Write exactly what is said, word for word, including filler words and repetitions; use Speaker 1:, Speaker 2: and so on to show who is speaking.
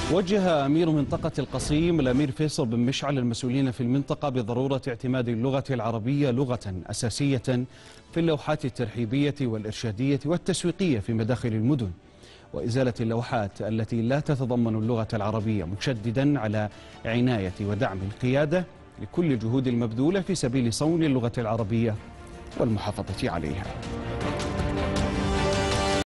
Speaker 1: وجه أمير منطقة القصيم الأمير فيصل بن مشعل المسؤولين في المنطقة بضرورة اعتماد اللغة العربية لغة أساسية في اللوحات الترحيبية والإرشادية والتسويقية في مداخل المدن، وإزالة اللوحات التي لا تتضمن اللغة العربية، مشددا على عناية ودعم القيادة لكل الجهود المبذولة في سبيل صون اللغة العربية والمحافظة عليها.